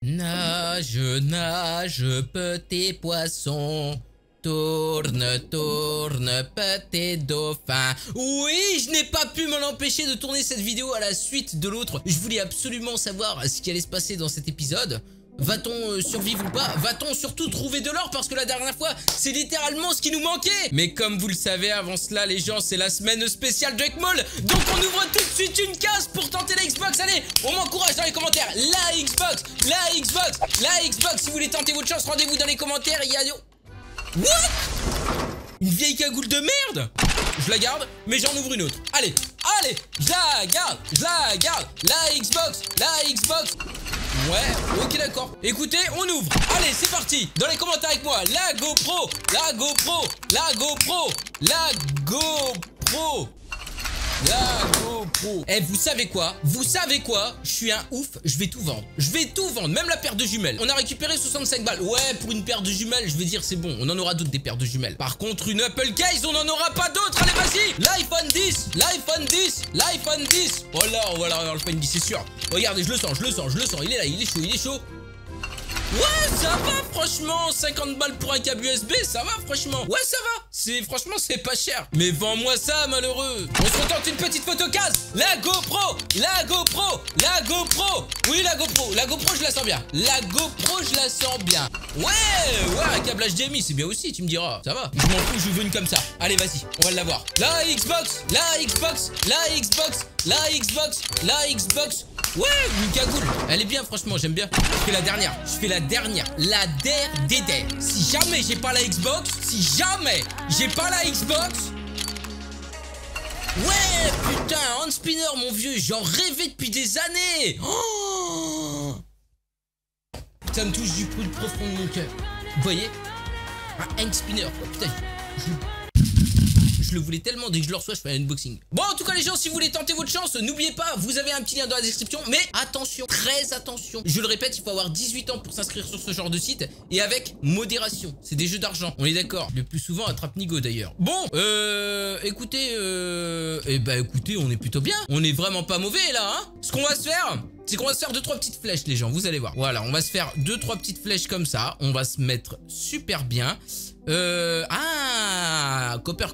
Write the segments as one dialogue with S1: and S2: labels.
S1: Nage, nage, petit poisson. Tourne, tourne, petit dauphin. Oui, je n'ai pas pu m'en empêcher de tourner cette vidéo à la suite de l'autre. Je voulais absolument savoir ce qui allait se passer dans cet épisode. Va-t-on survivre ou pas? Va-t-on surtout trouver de l'or? Parce que la dernière fois, c'est littéralement ce qui nous manquait. Mais comme vous le savez, avant cela, les gens, c'est la semaine spéciale Drake Mall. Donc on ouvre tout de suite une case pour tenter la Xbox. Allez, on m'encourage dans les commentaires. La Xbox, la Xbox, la Xbox. Si vous voulez tenter votre chance, rendez-vous dans les commentaires. Il y a... What? Une vieille cagoule de merde? Je la garde, mais j'en ouvre une autre. Allez, allez, je la garde, je la garde. La Xbox, la Xbox. Ouais, ok d'accord. Écoutez, on ouvre. Allez, c'est parti. Dans les commentaires avec moi, la GoPro, la GoPro, la GoPro, la GoPro. La GoPro. Eh, vous savez quoi? Vous savez quoi? Je suis un ouf, je vais tout vendre. Je vais tout vendre, même la paire de jumelles. On a récupéré 65 balles. Ouais, pour une paire de jumelles, je vais dire c'est bon. On en aura d'autres des paires de jumelles. Par contre, une Apple Case, on n'en aura pas d'autres. Allez, vas-y. L'iPhone 10, l'iPhone 10, l'iPhone 10. Oh là, on va l'avoir l'iPhone 10, c'est sûr. Regardez, je le sens, je le sens, je le sens. Il est là, il est chaud, il est chaud. Ouais, ça va franchement, 50 balles pour un câble USB, ça va franchement. Ouais, ça va, franchement c'est pas cher. Mais vends-moi ça malheureux. On se retente une petite photo case. La GoPro, la GoPro, la GoPro. Oui, la GoPro je la sens bien. La GoPro je la sens bien. Ouais, un câble HDMI c'est bien aussi, tu me diras. Ça va, je m'en fous, je veux une comme ça. Allez vas-y, on va l'avoir. La Xbox, la Xbox, la Xbox, la Xbox, la Xbox. Ouais, une cagoule. Elle est bien, franchement, j'aime bien. Je fais la dernière. Je fais la dernière. La dernière. Si jamais j'ai pas la Xbox, si jamais j'ai pas la Xbox. Ouais, putain, hand spinner, mon vieux. J'en rêvais depuis des années. Oh, ça me touche du plus profond de mon cœur. Vous voyez? Un hand spinner, quoi. Putain, je le voulais tellement, dès que je le reçois, je fais un unboxing. Bon, en tout cas, les gens, si vous voulez tenter votre chance, n'oubliez pas, vous avez un petit lien dans la description. Mais attention, très attention. Je le répète, il faut avoir 18 ans pour s'inscrire sur ce genre de site. Et avec modération. C'est des jeux d'argent. On est d'accord. Le plus souvent, attrape Nigo d'ailleurs. Bon, écoutez, écoutez, on est plutôt bien. On est vraiment pas mauvais là, hein. Ce qu'on va se faire, c'est qu'on va se faire 2-3 petites flèches, les gens. Vous allez voir. Voilà, on va se faire 2-3 petites flèches comme ça. On va se mettre super bien. Copper.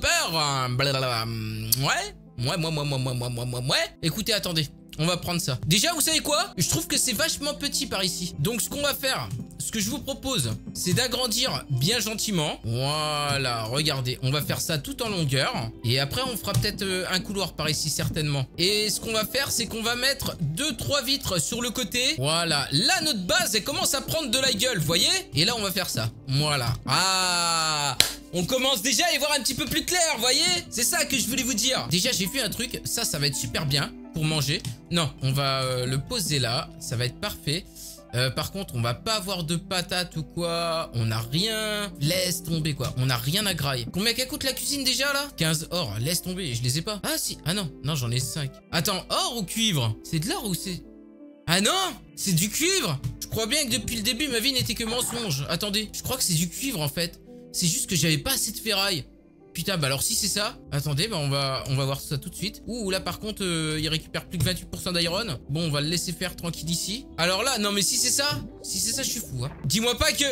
S1: Ouais. Écoutez, attendez. On va prendre ça. Déjà, vous savez quoi? Je trouve que c'est vachement petit par ici. Donc, ce qu'on va faire, ce que je vous propose, c'est d'agrandir bien gentiment. Voilà, regardez. On va faire ça tout en longueur. Et après, on fera peut-être un couloir par ici, certainement. Et ce qu'on va faire, c'est qu'on va mettre 2-3 vitres sur le côté. Voilà. Là, notre base, elle commence à prendre de la gueule, vous voyez? Et là, on va faire ça. Voilà. Ah, on commence déjà à y voir un petit peu plus clair, vous voyez? C'est ça que je voulais vous dire. Déjà, j'ai vu un truc. Ça va être super bien pour manger. Non, on va le poser là. Ça va être parfait. Par contre, on va pas avoir de patates ou quoi. On a rien. Laisse tomber quoi. On a rien à grailler. Combien qu'elle coûte la cuisine déjà là? 15 or. Laisse tomber. Je les ai pas. Ah si. Ah non. Non, j'en ai 5. Attends, or ou cuivre? C'est de l'or ou c'est... Ah non, c'est du cuivre. Je crois bien que depuis le début, ma vie n'était que mensonge. Attendez, je crois que c'est du cuivre en fait. C'est juste que j'avais pas assez de ferraille. Putain, bah alors si c'est ça, attendez, bah on va voir ça tout de suite. Ouh, là par contre, il récupère plus que 28% d'iron. Bon, on va le laisser faire tranquille ici. Alors là, non mais si c'est ça, je suis fou, hein. Dis-moi pas que...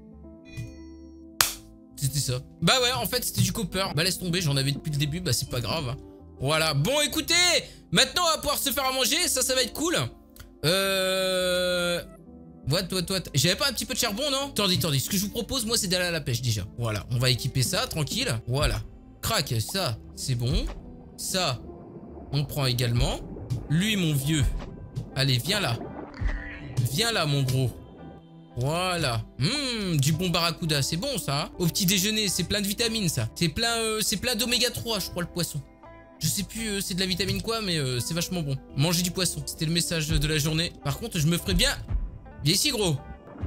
S1: C'était ça. Bah ouais, en fait, c'était du copper. Bah laisse tomber, j'en avais depuis le début, bah c'est pas grave, hein. Voilà, bon écoutez, maintenant on va pouvoir se faire à manger, ça va être cool. What. J'avais pas un petit peu de charbon, non? Attendez. Ce que je vous propose, moi, c'est d'aller à la pêche, déjà. Voilà. On va équiper ça, tranquille. Voilà. Crac, ça, c'est bon. Ça, on prend également. Lui, mon vieux. Allez, viens là. Viens là, mon gros. Voilà. Du bon barracuda. C'est bon, ça. Hein, au petit déjeuner, c'est plein de vitamines, ça. C'est plein d'oméga 3, je crois, le poisson. Je sais plus c'est de la vitamine quoi, mais c'est vachement bon. Manger du poisson, c'était le message de la journée. Par contre, je me ferais bien... Viens ici, gros.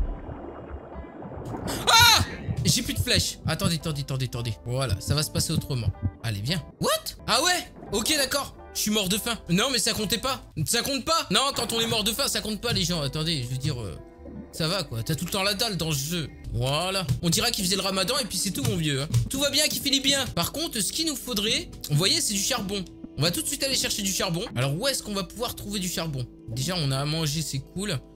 S1: Ah! J'ai plus de flèches. Attendez. Voilà, ça va se passer autrement. Allez, viens. What? Ah ouais? Ok, d'accord. Je suis mort de faim. Non, mais ça comptait pas. Ça compte pas. Non, quand on est mort de faim, ça compte pas, les gens. Attendez, je veux dire... ça va, quoi. T'as tout le temps la dalle dans ce jeu. Voilà. On dira qu'il faisait le ramadan et puis c'est tout, mon vieux. Hein. Tout va bien, qu'il finit bien. Par contre, ce qu'il nous faudrait... Vous voyez, c'est du charbon. On va tout de suite aller chercher du charbon. Alors, où est-ce qu'on va pouvoir trouver du charbon? Déjà, on a à manger, c'est cool.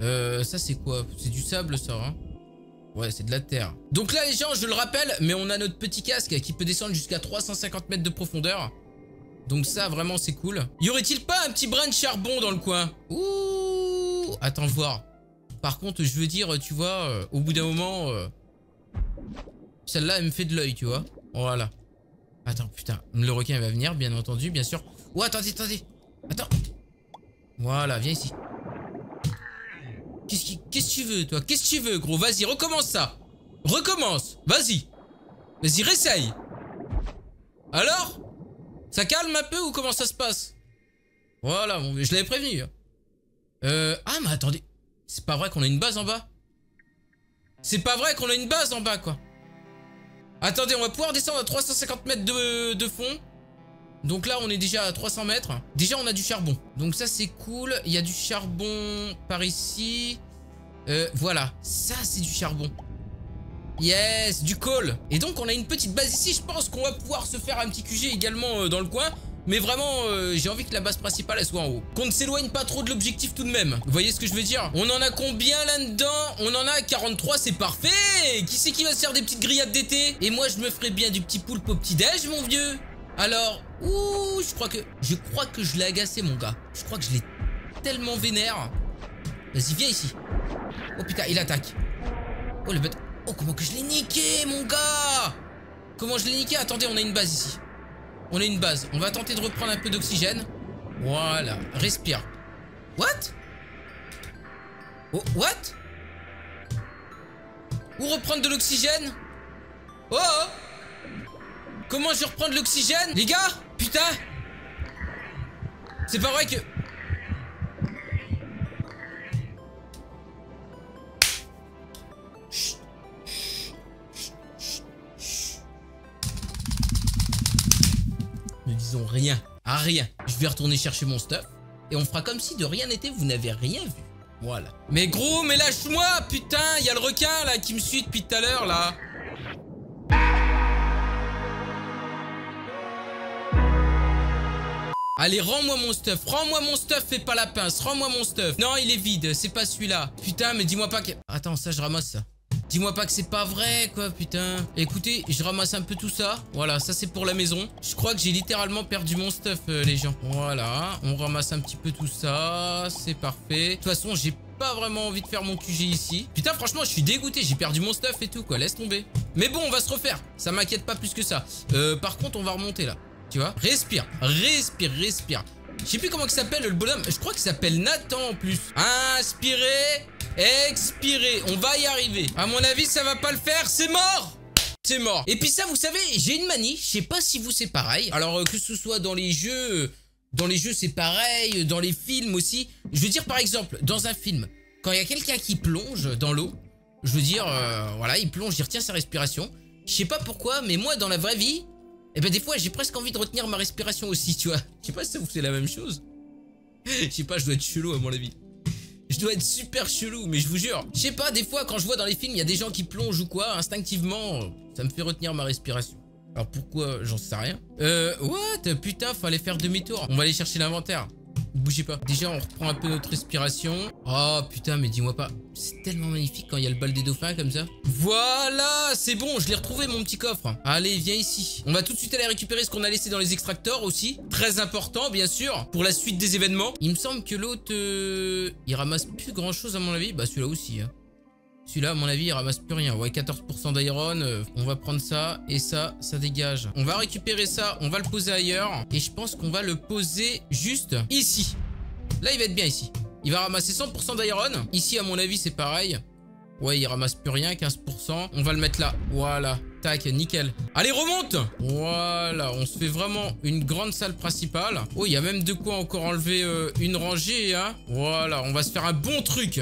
S1: Ça c'est quoi? C'est du sable ça, hein? Ouais, c'est de la terre. Donc là les gens, je le rappelle, mais on a notre petit casque qui peut descendre jusqu'à 350 mètres de profondeur. Donc ça vraiment c'est cool. Y aurait-il pas un petit brin de charbon dans le coin? Ouh, attends voir. Par contre je veux dire, tu vois, au bout d'un moment, celle-là elle me fait de l'œil, tu vois. Voilà. Attends, putain, le requin il va venir, bien entendu, bien sûr. Oh, attendez, attendez. Attends. Voilà, viens ici. Qu'est-ce que tu veux, toi? Qu'est-ce que tu veux, gros? Vas-y, recommence ça. Recommence. Vas-y. Vas-y, réessaye. Alors? Ça calme un peu ou comment ça se passe? Voilà, bon, je l'avais prévenu. Ah, mais attendez. C'est pas vrai qu'on a une base en bas? C'est pas vrai qu'on a une base en bas, quoi. Attendez, on va pouvoir descendre à 350 mètres de fond. Donc là, on est déjà à 300 mètres. Déjà, on a du charbon. Donc ça, c'est cool. Il y a du charbon par ici. Voilà. Ça, c'est du charbon. Yes, du coal. Et donc, on a une petite base ici. Je pense qu'on va pouvoir se faire un petit QG également dans le coin. Mais vraiment, j'ai envie que la base principale, elle soit en haut. Qu'on ne s'éloigne pas trop de l'objectif tout de même. Vous voyez ce que je veux dire? On en a combien là-dedans? On en a 43, c'est parfait. Qui c'est qui va se faire des petites grillades d'été? Et moi, je me ferai bien du petit poulpe au petit-déj, mon vieux. Alors, ouh, je crois que je l'ai agacé, mon gars. Je crois que je l'ai tellement vénère. Vas-y, viens ici. Oh putain, il attaque. Oh le bête. Oh, comment que je l'ai niqué, mon gars? Comment je l'ai niqué? Attendez, on a une base ici. On a une base. On va tenter de reprendre un peu d'oxygène. Voilà, respire. What? Oh, what? Où reprendre de l'oxygène? Oh! Comment je reprends de l'oxygène? Les gars? Putain! C'est pas vrai que... Chut. Ne disons rien. À rien. Je vais retourner chercher mon stuff. Et on fera comme si de rien n'était. Vous n'avez rien vu. Voilà. Mais gros, mais lâche-moi, putain! Il y a le requin là qui me suit depuis tout à l'heure là. Allez, rends-moi mon stuff, fais pas la pince, rends-moi mon stuff. Non, il est vide, c'est pas celui-là. Putain, mais dis-moi pas que... Attends, ça, je ramasse ça. Dis-moi pas que c'est pas vrai, quoi, putain. Écoutez, je ramasse un peu tout ça. Voilà, ça, c'est pour la maison. Je crois que j'ai littéralement perdu mon stuff, les gens. Voilà, on ramasse un petit peu tout ça. C'est parfait. De toute façon, j'ai pas vraiment envie de faire mon QG ici. Putain, franchement, je suis dégoûté. J'ai perdu mon stuff et tout, quoi. Laisse tomber. Mais bon, on va se refaire. Ça m'inquiète pas plus que ça. Par contre, on va remonter, là. Tu vois? Respire, respire, respire. Je sais plus comment il s'appelle le bonhomme. Je crois qu'il s'appelle Nathan en plus. Inspirez, expirez. On va y arriver. À mon avis, ça va pas le faire. C'est mort. C'est mort. Et puis ça, vous savez, j'ai une manie. Je sais pas si vous c'est pareil. Alors que ce soit dans les jeux c'est pareil. Dans les films aussi. Je veux dire par exemple, dans un film, quand il y a quelqu'un qui plonge dans l'eau, je veux dire, voilà, il plonge, il retient sa respiration. Je sais pas pourquoi, mais moi dans la vraie vie, et ben des fois j'ai presque envie de retenir ma respiration aussi, tu vois. Je sais pas si ça vous fait la même chose. Je sais pas, je dois être chelou à mon avis. Je dois être super chelou, mais je vous jure. Je sais pas, des fois quand je vois dans les films, il y a des gens qui plongent ou quoi, instinctivement, ça me fait retenir ma respiration. Alors pourquoi, j'en sais rien. What? Putain, fallait faire demi-tour. On va aller chercher l'inventaire. Bougez pas. Déjà, on reprend un peu notre respiration. Oh putain, mais dis-moi pas. C'est tellement magnifique quand il y a le bal des dauphins comme ça. Voilà, c'est bon, je l'ai retrouvé mon petit coffre. Allez, viens ici. On va tout de suite aller récupérer ce qu'on a laissé dans les extracteurs aussi. Très important, bien sûr, pour la suite des événements. Il me semble que l'autre, il ramasse plus grand chose à mon avis. Bah celui-là aussi, hein. Celui-là, à mon avis, il ramasse plus rien. Ouais, 14% d'iron. On va prendre ça et ça dégage. On va récupérer ça, on va le poser ailleurs. Et je pense qu'on va le poser juste ici. Là, il va être bien ici. Il va ramasser 100% d'iron. Ici, à mon avis, c'est pareil. Ouais, il ramasse plus rien, 15%. On va le mettre là. Voilà. Tac, nickel. Allez, remonte! Voilà, on se fait vraiment une grande salle principale. Oh, il y a même de quoi encore enlever une rangée, hein. Voilà, on va se faire un bon truc.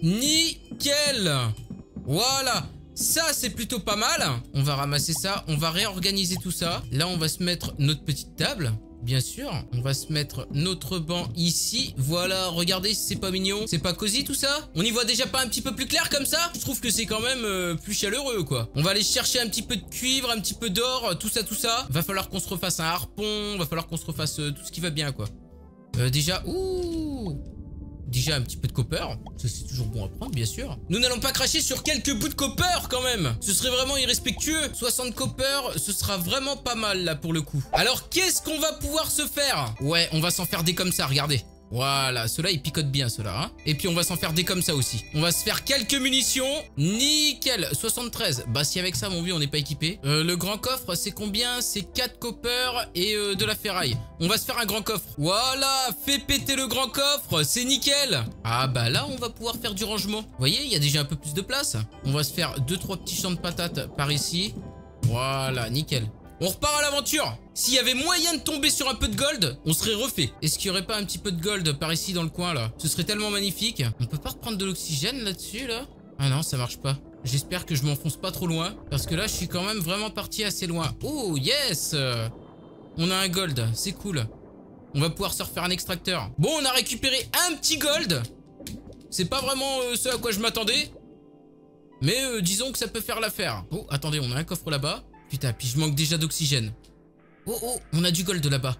S1: Nickel. Voilà. Ça, c'est plutôt pas mal. On va ramasser ça. On va réorganiser tout ça. Là, on va se mettre notre petite table. Bien sûr. On va se mettre notre banc ici. Voilà, regardez, c'est pas mignon. C'est pas cosy tout ça? On y voit déjà pas un petit peu plus clair comme ça? Je trouve que c'est quand même plus chaleureux, quoi. On va aller chercher un petit peu de cuivre, un petit peu d'or, tout ça, tout ça. Va falloir qu'on se refasse un harpon. Va falloir qu'on se refasse tout ce qui va bien, quoi. Déjà, ouh. Déjà un petit peu de copper, ça c'est toujours bon à prendre bien sûr. Nous n'allons pas cracher sur quelques bouts de copper quand même. Ce serait vraiment irrespectueux. 60 copper, ce sera vraiment pas mal là pour le coup. Alors qu'est-ce qu'on va pouvoir se faire? Ouais, on va s'en faire des comme ça, regardez. Voilà, ceux-là ils picotent bien ceux-là hein. Et puis on va s'en faire des comme ça aussi. On va se faire quelques munitions. Nickel, 73. Bah si avec ça mon vieux on n'est pas équipé. Le grand coffre c'est combien? C'est 4 copper et de la ferraille. On va se faire un grand coffre. Voilà, fais péter le grand coffre, c'est nickel. Ah bah là on va pouvoir faire du rangement. Vous voyez, il y a déjà un peu plus de place. On va se faire 2-3 petits champs de patates par ici. Voilà, nickel. On repart à l'aventure. S'il y avait moyen de tomber sur un peu de gold, on serait refait. Est-ce qu'il n'y aurait pas un petit peu de gold par ici dans le coin là? Ce serait tellement magnifique. On peut pas reprendre de l'oxygène là-dessus là? Ah non, ça marche pas. J'espère que je m'enfonce pas trop loin. Parce que là, je suis quand même vraiment parti assez loin. Oh yes! On a un gold, c'est cool. On va pouvoir se refaire un extracteur. Bon, on a récupéré un petit gold. C'est pas vraiment ce à quoi je m'attendais. Mais disons que ça peut faire l'affaire. Oh, attendez, on a un coffre là-bas. Putain, puis je manque déjà d'oxygène. Oh, oh, on a du gold là-bas.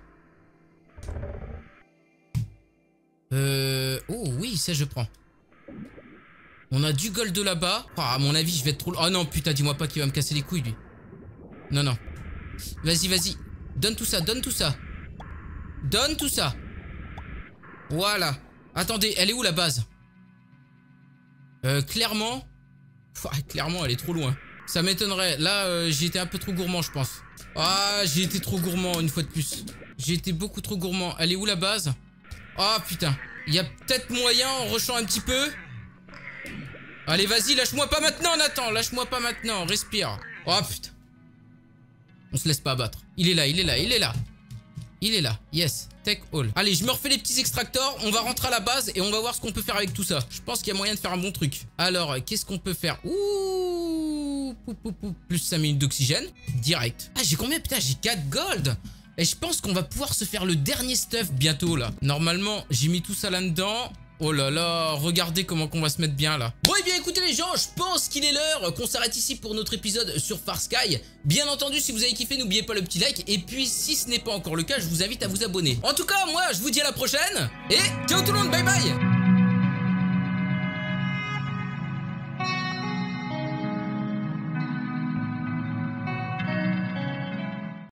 S1: Oh, oui, ça je prends. On a du gold là-bas. Oh, à mon avis, je vais être trop... Oh non, putain, dis-moi pas qu'il va me casser les couilles, lui. Non, non. Vas-y, vas-y. Donne tout ça, donne tout ça. Donne tout ça. Voilà. Attendez, elle est où la base? Clairement... clairement, elle est trop loin. Ça m'étonnerait. Là, j'ai été un peu trop gourmand, je pense. Ah, j'ai été trop gourmand une fois de plus. J'ai été beaucoup trop gourmand. Elle est où la base? Ah, putain. Il y a peut-être moyen en rushant un petit peu. Allez, vas-y, lâche-moi pas maintenant, Nathan. Lâche-moi pas maintenant. Respire. Oh, putain. On se laisse pas abattre. Il est là, il est là, il est là. Il est là. Yes. Take all. Allez, je me refais les petits extracteurs. On va rentrer à la base et on va voir ce qu'on peut faire avec tout ça. Je pense qu'il y a moyen de faire un bon truc. Alors, qu'est-ce qu'on peut faire? Ouh. Plus 5 minutes d'oxygène. Direct. Ah, j'ai combien? Putain, j'ai 4 gold. Et je pense qu'on va pouvoir se faire le dernier stuff bientôt, là. Normalement, j'ai mis tout ça là-dedans. Oh là là, regardez comment qu'on va se mettre bien là. Bon et bien écoutez les gens, je pense qu'il est l'heure qu'on s'arrête ici pour notre épisode sur Far Sky. Bien entendu, si vous avez kiffé, n'oubliez pas le petit like. Et puis si ce n'est pas encore le cas, je vous invite à vous abonner. En tout cas, moi je vous dis à la prochaine. Et ciao tout le monde, bye bye.